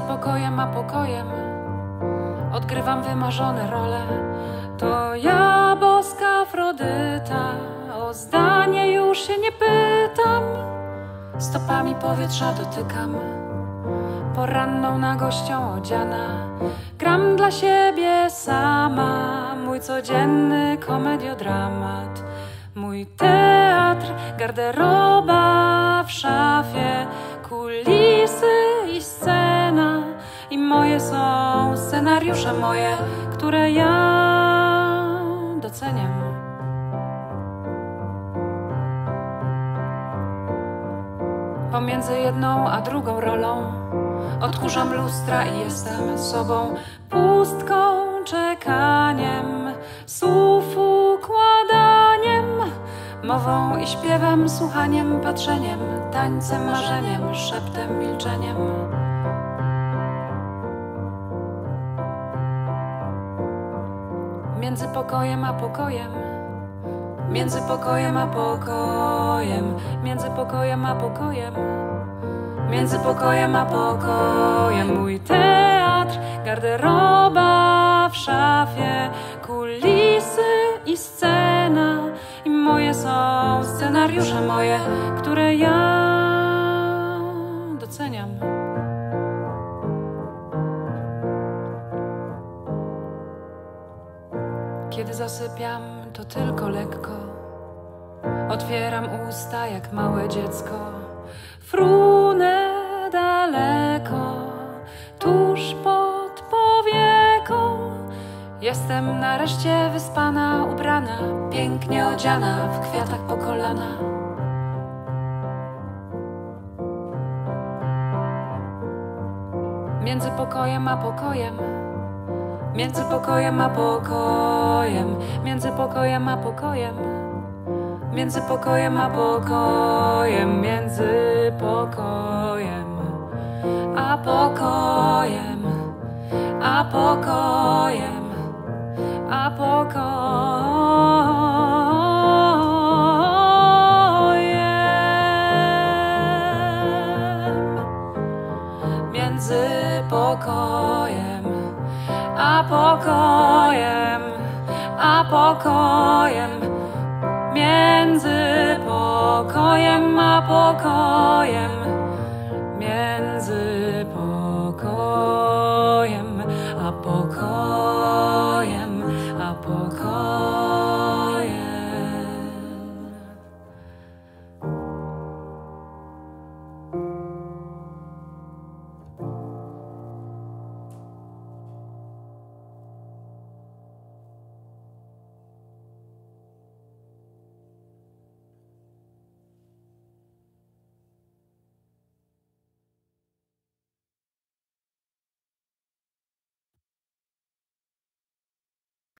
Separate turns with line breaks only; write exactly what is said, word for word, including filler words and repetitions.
pokojem a pokojem odgrywam wymarzone role. To ja, boska Afrodyta, o zdanie już się nie pytam. Stopami powietrza dotykam, poranną nagością odziana. Gram dla siebie sama, mój codzienny komediodramat. Mój teatr, garderoba w szafie, kulisy i scena. I moje są scenariusze moje, które ja doceniam. Pomiędzy jedną a drugą rolą odkurzam lustra i jestem sobą. Pustką, czekaniem, słów układaniem, mową i śpiewem, słuchaniem, patrzeniem, tańcem, marzeniem, szeptem, milczeniem. Między pokojem a pokojem, między pokojem a pokojem, między pokojem a pokojem, między pokojem a pokojem. Mój teatr, garderoba w szafie, kulisy i scena. I moje są scenariusze moje, które ja doceniam. Kiedy zasypiam, to tylko lekko otwieram usta jak małe dziecko. Frunę daleko, tuż pod powieką. Jestem nareszcie wyspana, ubrana, pięknie odziana, w kwiatach po kolana. Między pokojem a pokojem, między pokojem a pokojem, między pokojem a pokojem, między pokojem a pokojem, między pokojem a pokojem, a pokojem, a pokojem.